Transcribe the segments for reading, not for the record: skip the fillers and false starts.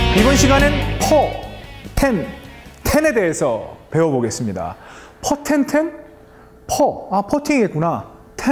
이번 시간엔 텐에 대해서 배워보겠습니다. 퍼팅이겠구나.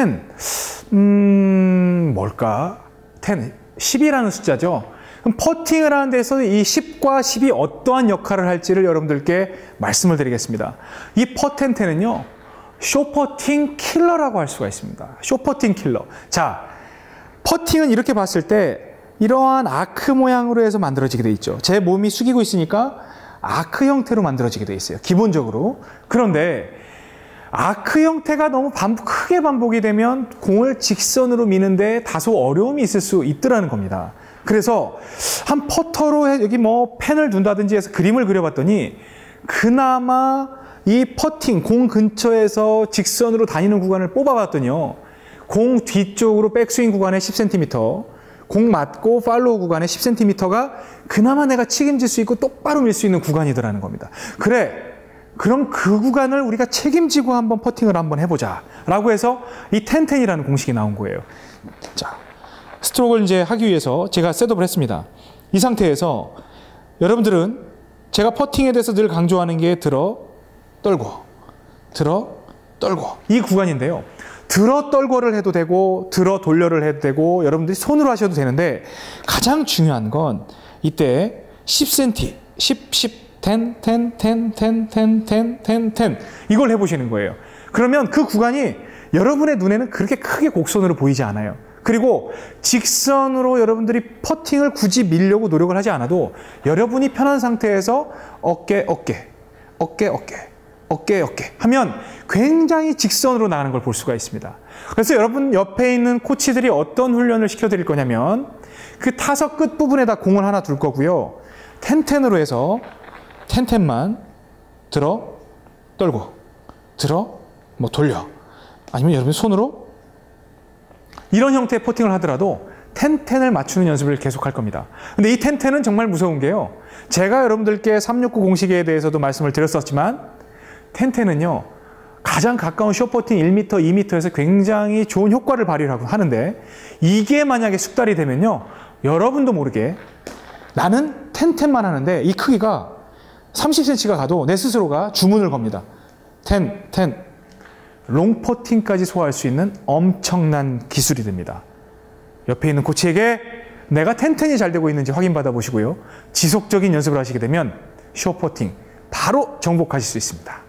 뭘까? 10이라는 숫자죠. 그럼 퍼팅을 하는 데서 이 10과 10이 어떠한 역할을 할지를 여러분들께 말씀을 드리겠습니다. 이 퍼텐텐은요, 쇼퍼팅 킬러라고 할 수가 있습니다. 쇼퍼팅 킬러. 자, 퍼팅은 이렇게 봤을 때 이러한 아크 모양으로 해서 만들어지게 돼 있죠. 제 몸이 숙이고 있으니까 아크 형태로 만들어지게 돼 있어요. 기본적으로. 그런데 아크 형태가 너무 크게 반복이 되면 공을 직선으로 미는데 다소 어려움이 있을 수 있더라는 겁니다. 그래서 한 퍼터로 여기 펜을 둔다든지 해서 그림을 그려봤더니 그나마 이 퍼팅, 공 근처에서 직선으로 다니는 구간을 뽑아봤더니요. 공 뒤쪽으로 백스윙 구간에 10cm, 공 맞고 팔로우 구간에 10cm가 그나마 내가 책임질 수 있고 똑바로 밀 수 있는 구간이더라는 겁니다. 그래, 그럼 그 구간을 우리가 책임지고 한번 퍼팅을 한번 해보자 라고 해서 이 텐텐이라는 공식이 나온 거예요. 자, 스트로크를 이제 하기 위해서 제가 셋업을 했습니다. 이 상태에서 여러분들은 제가 퍼팅에 대해서 늘 강조하는 게 들어, 떨고, 들어, 떨고 이 구간인데요. 들어 떨고를 해도 되고 들어 돌려를 해도 되고 여러분들이 손으로 하셔도 되는데 가장 중요한 건 이때 10cm, 10, 10, 10 이걸 해보시는 거예요. 그러면 그 구간이 여러분의 눈에는 그렇게 크게 곡선으로 보이지 않아요. 그리고 직선으로 여러분들이 퍼팅을 굳이 밀려고 노력을 하지 않아도 여러분이 편한 상태에서 어깨, 어깨, 어깨, 어깨, 어깨, 어깨 하면 굉장히 직선으로 나가는 걸 볼 수가 있습니다. 그래서 여러분 옆에 있는 코치들이 어떤 훈련을 시켜드릴 거냐면 그 타석 끝부분에다 공을 하나 둘 거고요. 텐텐으로 해서 텐텐만 들어, 떨고, 들어, 돌려. 아니면 여러분 손으로 이런 형태의 퍼팅을 하더라도 텐텐을 맞추는 연습을 계속할 겁니다. 근데 이 텐텐은 정말 무서운 게요. 제가 여러분들께 369 공식에 대해서도 말씀을 드렸었지만 텐텐은요, 가장 가까운 숏퍼팅 1m, 2m에서 굉장히 좋은 효과를 발휘하고 하는데 이게 만약에 숙달이 되면요, 여러분도 모르게 나는 텐텐만 하는데 이 크기가 30cm가 가도 내 스스로가 주문을 겁니다. 롱퍼팅까지 소화할 수 있는 엄청난 기술이 됩니다. 옆에 있는 코치에게 내가 텐텐이 잘 되고 있는지 확인받아 보시고요. 지속적인 연습을 하시게 되면 숏퍼팅 바로 정복하실 수 있습니다.